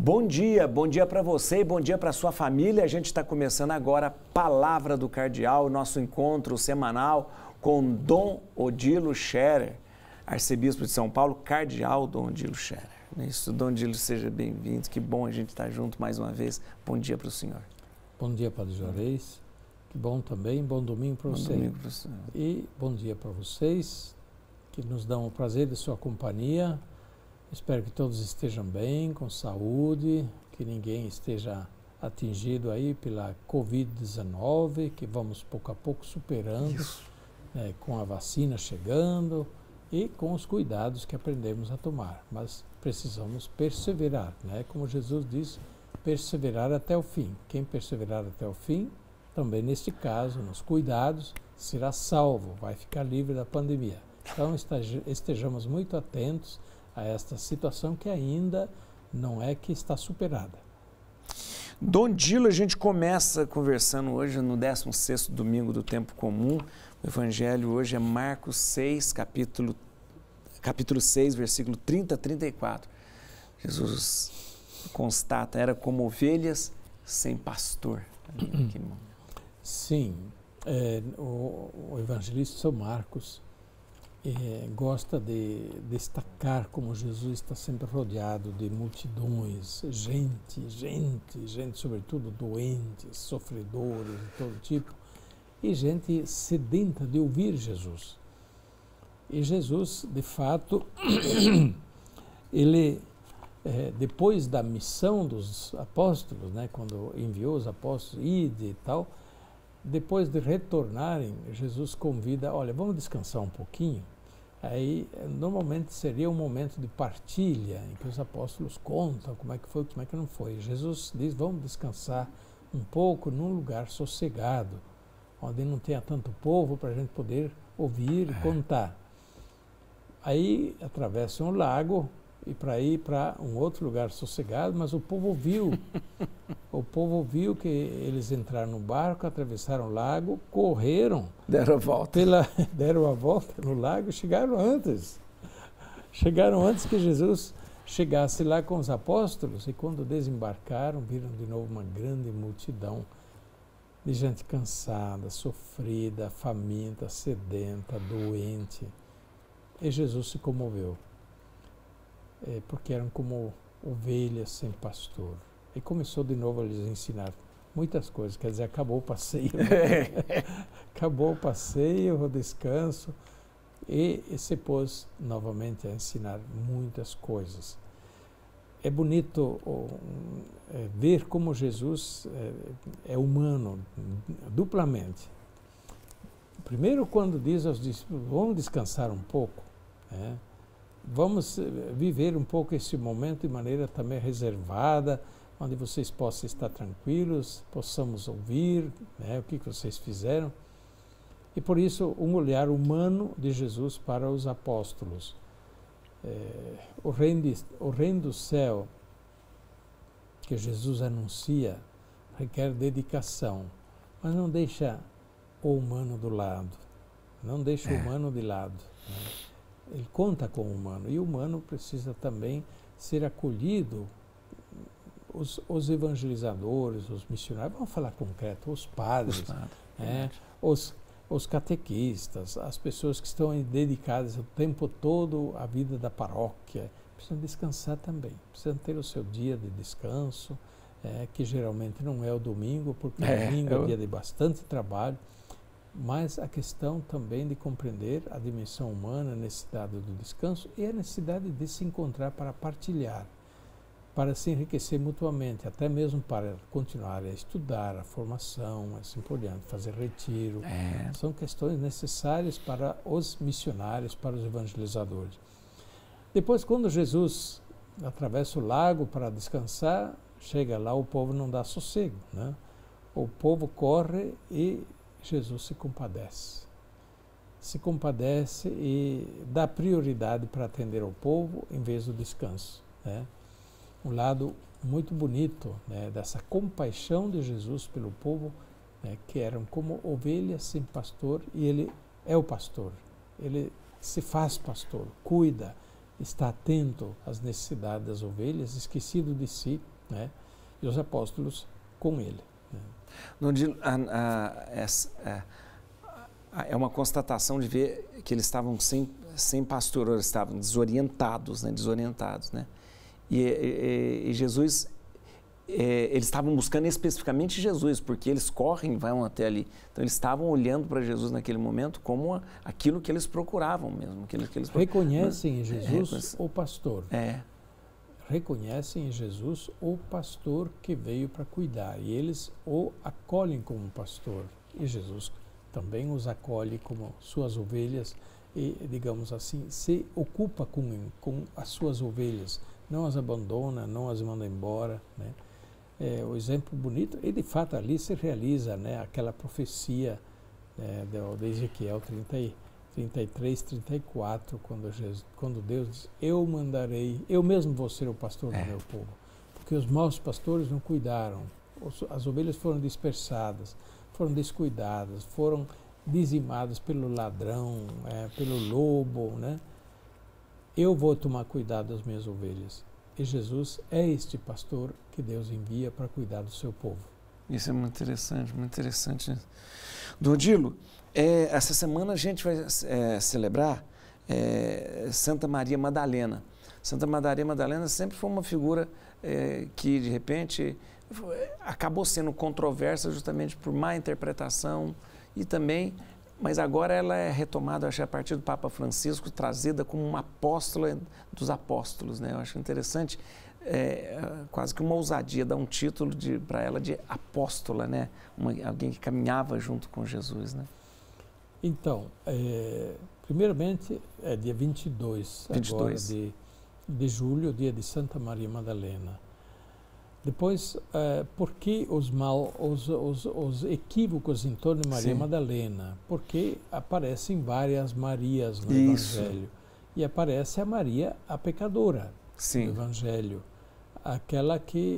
Bom dia para você e bom dia para sua família. A gente está começando agora a Palavra do Cardeal, nosso encontro semanal com Dom Odilo Scherer, arcebispo de São Paulo, Cardeal Dom Odilo Scherer. Isso, Dom Odilo, seja bem-vindo. Que bom a gente estar junto mais uma vez. Bom dia para o senhor. Bom dia, Padre Juarez. Que bom também. Bom domingo para você. Domingo para o senhor. E bom dia para vocês, que nos dão o prazer de sua companhia. Espero que todos estejam bem, com saúde, que ninguém esteja atingido aí pela Covid-19, que vamos pouco a pouco superando, com a vacina chegando e com os cuidados que aprendemos a tomar. Mas precisamos perseverar, né? Como Jesus diz, perseverar até o fim. Quem perseverar até o fim, também neste caso, nos cuidados, será salvo, vai ficar livre da pandemia. Então estejamos muito atentos a esta situação que ainda não é que está superada. Dom Odilo, a gente começa conversando hoje no 16º domingo do tempo comum. O evangelho hoje é Marcos 6, capítulo 6, versículo 30 a 34. Jesus constata, era como ovelhas sem pastor. Sim, o evangelista São Marcos gosta de destacar como Jesus está sempre rodeado de multidões, gente, sobretudo doentes, sofredores de todo tipo, e gente sedenta de ouvir Jesus. E Jesus, de fato, ele, depois da missão dos apóstolos, né, quando enviou os apóstolos, ide e tal, depois de retornarem, Jesus convida, olha, vamos descansar um pouquinho. Aí, normalmente seria um momento de partilha, em que os apóstolos contam como é que foi, como é que não foi. Jesus diz, vamos descansar um pouco num lugar sossegado, onde não tenha tanto povo para a gente poder ouvir e contar. Aí, atravessam um lago e para ir para um outro lugar sossegado, mas o povo viu que eles entraram no barco, atravessaram o lago, correram. Deram a volta. Deram a volta no lago e chegaram antes. Chegaram antes que Jesus chegasse lá com os apóstolos, e quando desembarcaram, viram de novo uma grande multidão de gente cansada, sofrida, faminta, sedenta, doente. E Jesus se comoveu, porque eram como ovelhas sem pastor. E começou de novo a lhes ensinar muitas coisas, quer dizer, acabou o passeio. Acabou o passeio, o descanso, e se pôs novamente a ensinar muitas coisas. É bonito ver como Jesus é humano, duplamente. Primeiro, quando diz aos discípulos, vamos descansar um pouco, né? Vamos viver um pouco esse momento de maneira também reservada, onde vocês possam estar tranquilos, possamos ouvir, né, o que vocês fizeram. E por isso, um olhar humano de Jesus para os apóstolos. O reino do céu que Jesus anuncia requer dedicação, mas não deixa o humano do lado, não deixa o humano de lado, né? Ele conta com o humano, e o humano precisa também ser acolhido. Os evangelizadores, os missionários, vamos falar concreto, os padres, os catequistas, as pessoas que estão dedicadas o tempo todo à vida da paróquia, precisam descansar também, precisam ter o seu dia de descanso, que geralmente não é o domingo, porque o domingo é dia de bastante trabalho, mas a questão também de compreender a dimensão humana, a necessidade do descanso e a necessidade de se encontrar para partilhar, para se enriquecer mutuamente, até mesmo para continuar a estudar, a formação, assim por diante, fazer retiro. São questões necessárias para os missionários, para os evangelizadores. Depois, quando Jesus atravessa o lago para descansar, chega lá, o povo não dá sossego, né? O povo corre e Jesus se compadece. Se compadece e dá prioridade para atender ao povo em vez do descanso, né? Um lado muito bonito, né, dessa compaixão de Jesus pelo povo, né, que eram como ovelhas sem pastor, e ele é o pastor. Ele se faz pastor, cuida, está atento às necessidades das ovelhas, esquecido de si, né? E os apóstolos com ele. Né? É uma constatação de ver que eles estavam sem pastor, eles estavam desorientados, né? E Jesus, eles estavam buscando especificamente Jesus, porque eles correm, vão até ali. Então eles estavam olhando para Jesus naquele momento como aquilo que eles procuravam mesmo. Reconhecem em Jesus o pastor. É. Reconhecem em Jesus o pastor que veio para cuidar, e eles o acolhem como pastor, e Jesus também os acolhe como suas ovelhas e, digamos assim, se ocupa com as suas ovelhas, não as abandona, não as manda embora, né? O exemplo bonito, e de fato ali se realiza, né, aquela profecia, de Ezequiel 33, 34, quando Deus diz, eu mandarei, eu mesmo vou ser o pastor do meu povo, porque os maus pastores não cuidaram, as ovelhas foram dispersadas, foram descuidadas, foram dizimadas pelo ladrão, pelo lobo, né? Eu vou tomar cuidado das minhas ovelhas. E Jesus é este pastor que Deus envia para cuidar do seu povo. Isso é muito interessante. Dom Odilo, essa semana a gente vai celebrar Santa Maria Madalena. Santa Maria Madalena sempre foi uma figura que, de repente, acabou sendo controversa justamente por má interpretação e também, mas agora ela é retomada, acho, a partir do Papa Francisco, trazida como uma apóstola dos apóstolos, né? Eu acho interessante, quase que uma ousadia, dar um título para ela de apóstola, né? Alguém que caminhava junto com Jesus, né? Então, primeiramente, é dia 22. Agora de julho, dia de Santa Maria Madalena. Depois, por que os equívocos em torno de Maria Madalena? Porque aparecem várias Marias no Evangelho. E aparece a Maria, a pecadora, no Evangelho. Aquela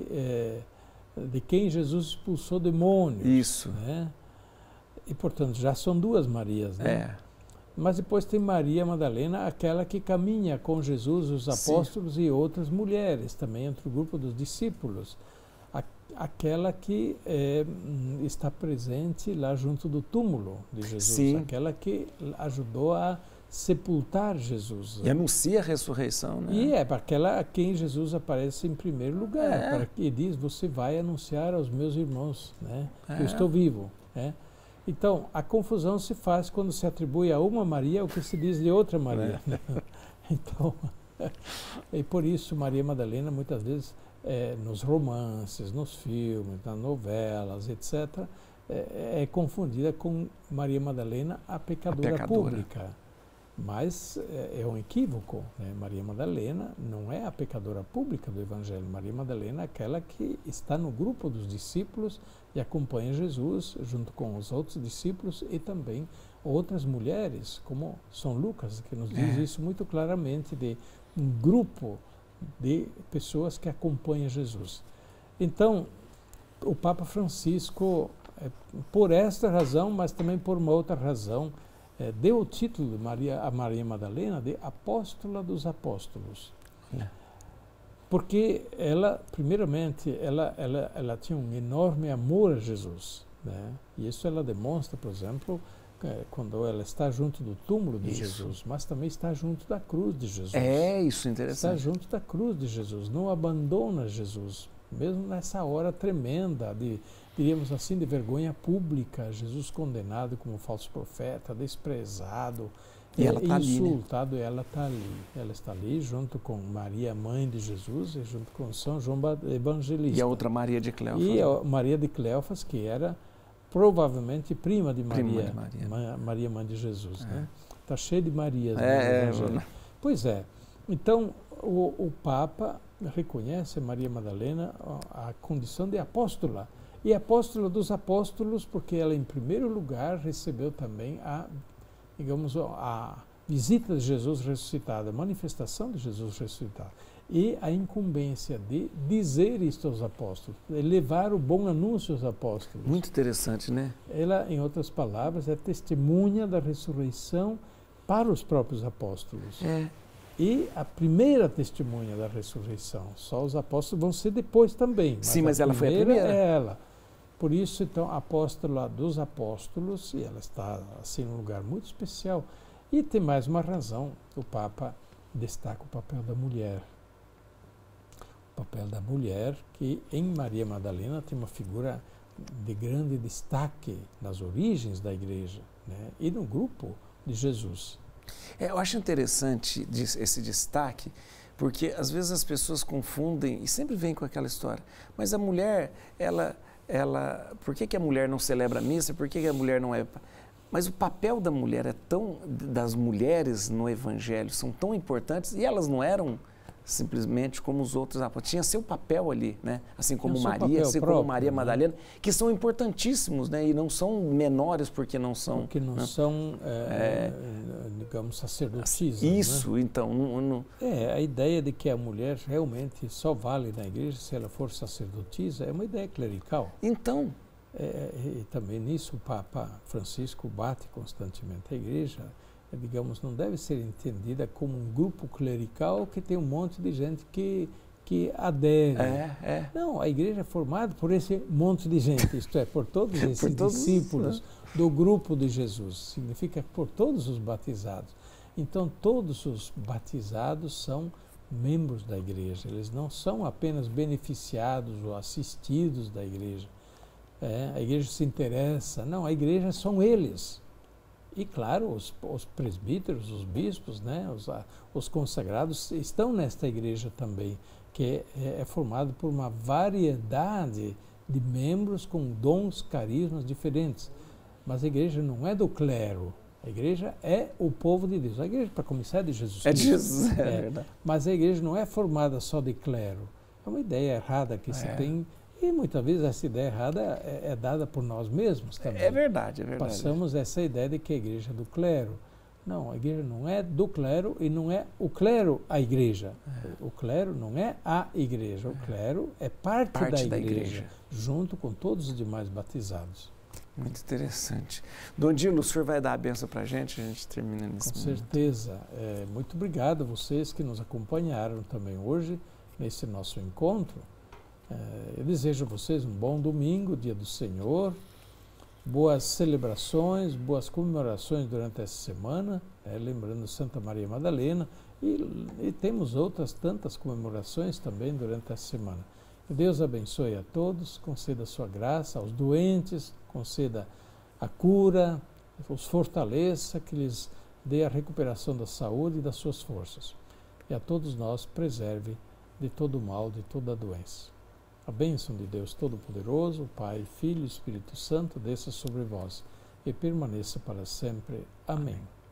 de quem Jesus expulsou demônios. Isso. Né? E, portanto, já são duas Marias, né? Mas depois tem Maria Madalena, aquela que caminha com Jesus, os apóstolos e outras mulheres, também entre o grupo dos discípulos. Aquela que está presente lá junto do túmulo de Jesus, aquela que ajudou a sepultar Jesus. E anuncia a ressurreição, né? E para aquela a quem Jesus aparece em primeiro lugar, e diz, você vai anunciar aos meus irmãos, né, que eu estou vivo, né? Então, a confusão se faz quando se atribui a uma Maria o que se diz de outra Maria. Então, e por isso Maria Madalena, muitas vezes, nos romances, nos filmes, nas novelas, etc., é confundida com Maria Madalena, a pecadora pública. Mas é um equívoco, né? Maria Madalena não é a pecadora pública do Evangelho. Maria Madalena é aquela que está no grupo dos discípulos e acompanha Jesus junto com os outros discípulos e também outras mulheres, como São Lucas, que nos diz isso muito claramente, de um grupo de pessoas que acompanham Jesus. Então, o Papa Francisco, por esta razão, mas também por uma outra razão, deu o título de a Maria Madalena de Apóstola dos Apóstolos. Porque ela, primeiramente, ela tinha um enorme amor a Jesus, né? E isso ela demonstra, por exemplo, quando ela está junto do túmulo de Jesus, mas também está junto da cruz de Jesus. Isso é interessante. Está junto da cruz de Jesus, não abandona Jesus, mesmo nessa hora tremenda diríamos assim, de vergonha pública, Jesus condenado como falso profeta, desprezado, e ela tá insultado, ali, né? Ela está ali. Ela está ali junto com Maria, mãe de Jesus, e junto com São João Evangelista. E a outra Maria de Cleófas. E a Maria de Cleófas, que era provavelmente prima de Maria, Maria mãe de Jesus. Né? Está cheio de Marias no Evangelho. Pois é. Então, o Papa reconhece a Maria Madalena a condição de apóstola. E apóstola dos apóstolos, porque ela, em primeiro lugar, recebeu também a visita de Jesus ressuscitado, a manifestação de Jesus ressuscitado. E a incumbência de dizer isto aos apóstolos, de levar o bom anúncio aos apóstolos. Muito interessante, né? Ela, em outras palavras, é testemunha da ressurreição para os próprios apóstolos. e a primeira testemunha da ressurreição. Só os apóstolos vão ser depois também. Sim, mas ela foi a primeira. É ela. Por isso, então, a apóstola dos apóstolos, e ela está assim num lugar muito especial. E tem mais uma razão, o Papa destaca o papel da mulher. O papel da mulher, que em Maria Madalena tem uma figura de grande destaque nas origens da igreja, né? E no grupo de Jesus. Eu acho interessante esse destaque, porque às vezes as pessoas confundem e sempre vem com aquela história. Mas a mulher, por que a mulher não celebra a missa? Por que a mulher não é... Mas o papel da mulher das mulheres no Evangelho são tão importantes e elas não eram simplesmente como os outros apóstolos. Tinha seu papel ali, né? Assim como Maria, assim como Maria Madalena, que são importantíssimos, né? E não são menores porque não são... Porque não são, digamos, sacerdotisas. Isso, né? Então... a ideia de que a mulher realmente só vale na igreja se ela for sacerdotisa é uma ideia clerical. Então... E também nisso o Papa Francisco bate constantemente. A igreja, digamos, não deve ser entendida como um grupo clerical que tem um monte de gente que adere. Não, a igreja é formada por esse monte de gente, isto é, por todos esses discípulos do grupo de Jesus. Significa por todos os batizados. Então, todos os batizados são membros da igreja. Eles não são apenas beneficiados ou assistidos da igreja. A igreja se interessa. Não, a igreja são eles. E, claro, os presbíteros, os bispos, né, os consagrados estão nesta igreja também, que é formado por uma variedade de membros com dons, carismas diferentes. Mas a igreja não é do clero. A igreja é o povo de Deus. A igreja, para começar, é de Jesus Cristo. É de Jesus, é verdade. Mas a igreja não é formada só de clero. É uma ideia errada que se tem. E muitas vezes essa ideia errada é dada por nós mesmos também. É verdade. Passamos essa ideia de que a igreja é do clero. Não, a igreja não é do clero e não é o clero a igreja. O clero não é a igreja. O clero é parte da igreja, junto com todos os demais batizados. Muito interessante. Dom Dilo, o senhor vai dar a benção para a gente termina nesse Com momento. certeza. Muito obrigado a vocês que nos acompanharam também hoje, nesse nosso encontro. Eu desejo a vocês um bom domingo, dia do Senhor, boas celebrações, boas comemorações durante essa semana, lembrando Santa Maria Madalena, e temos outras tantas comemorações também durante essa semana. Que Deus abençoe a todos, conceda a sua graça aos doentes, conceda a cura, os fortaleça, que lhes dê a recuperação da saúde e das suas forças. E a todos nós preserve de todo o mal, de toda a doença. A bênção de Deus Todo-Poderoso, Pai, Filho e Espírito Santo, desça sobre vós e permaneça para sempre. Amém.